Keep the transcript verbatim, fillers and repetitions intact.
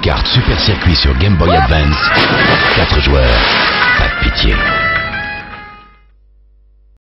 Kart Super Circuit sur Game Boy Advance. quatre joueurs, pas de pitié.